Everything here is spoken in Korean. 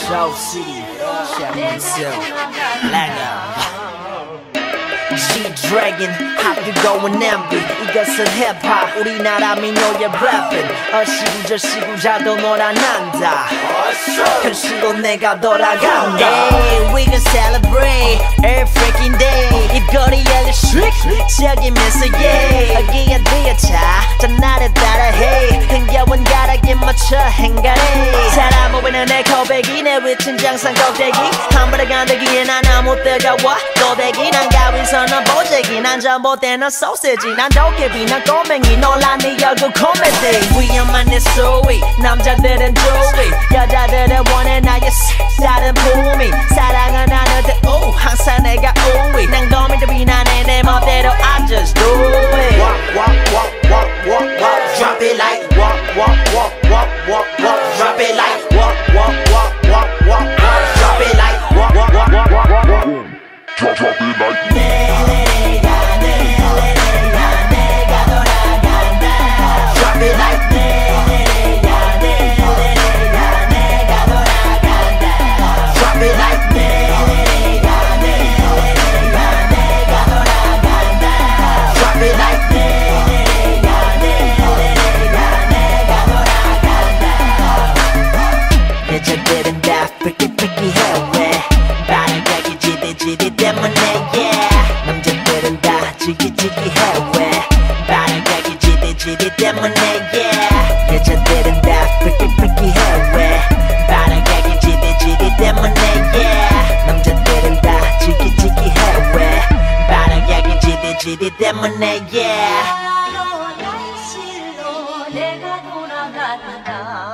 Show City, Shamrock, Lego. G-Dragon, 합류고는 MB 이것은 힙합 우리나라 민요의 랩은 시구절 시구자도 놀아난다 현실로 내가 돌아간다 Hey, we gon' celebrate every freaking day 입거리 electric 지역이면서 yeah 어기야 뒤에차 전날에 따라해 흥겨운 가락에 맞춰 행가래 사람 모이는 내 고백이 내 위친 장상 꼭대기 한 번에 간대기에 난 아무 뜨거워 고데기 난 가위선 난 보재기 난 전봇대 난 소세지 난 도깨비 난 꼬맹이 놀란 네 얼굴 코미디 위험한 내 소위 남자들은 조이 여자들은 원해 나의 색다른 품위 사랑은 나는데 오 항상 내가 우위 난 고민도 비난해 내 멋대로 I just do it Walk walk walk walk walk walk Drop it like walk walk walk walk walk walk Drop it like walk walk walk walk walk walk Drop it like walk walk walk walk walk walk Drop it like 넬리리야 넬리리야 내가 돌아간다 Drop it like 넬리리야 넬리리야 내가 돌아간다 Drop it like 넬리리야 넬리리야 내가 돌아간다 Drop it like 넬리리야 넬리리야 내가 돌아간다 여자들은 다 freaky freaky 해외 바람각이 지디 때문에 yeah 남자들은 다 지기지기해 왜 바람각이 지디 때문에 yeah 여자들은 다 freaky freaky 해 왜 바람각이 지디 때문에 yeah 남자들은 다 지기지기해 왜 바람각이 지디 때문에 yeah 날씨로 내가 돌아간다